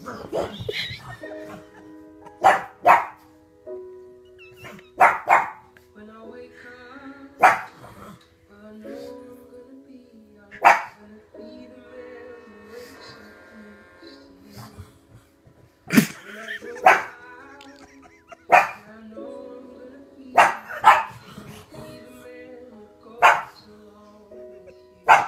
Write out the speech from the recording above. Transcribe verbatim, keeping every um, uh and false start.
When I wake up, I know I'm gonna be, I'm gonna be the man who wakes up next to you. When I go out, I know I'm gonna be, gonna be the man who goes along with you.